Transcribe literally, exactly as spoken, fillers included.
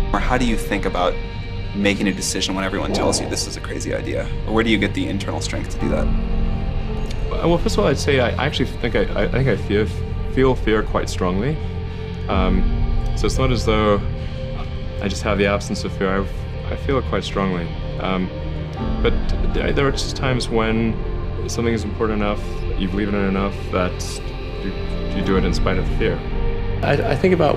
Or how do you think about making a decision when everyone tells you this is a crazy idea? Or where do you get the internal strength to do that? Well, first of all, I'd say I actually think I, I think I feel, feel fear quite strongly. Um, so it's not as though I just have the absence of fear. I, I feel it quite strongly. Um, but there are just times when something is important enough, you believe in it enough, that you, you do it in spite of the fear. I, I think about